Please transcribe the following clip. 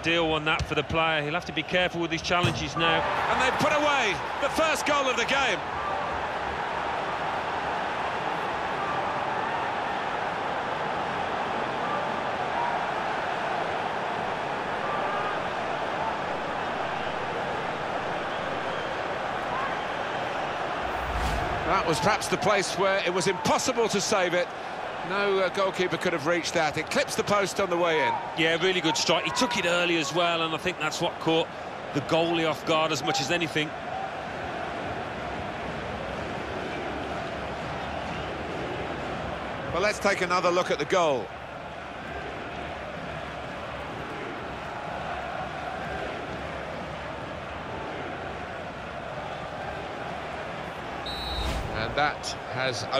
Deal on that for the player. He'll have to be careful with his challenges now. And they've put away the first goal of the game. That was perhaps the place where it was impossible to save it. No goalkeeper could have reached that. It clips the post on the way in. Yeah, really good strike. He took it early as well, and I think that's what caught the goalie off guard as much as anything. Well, let's take another look at the goal. And that has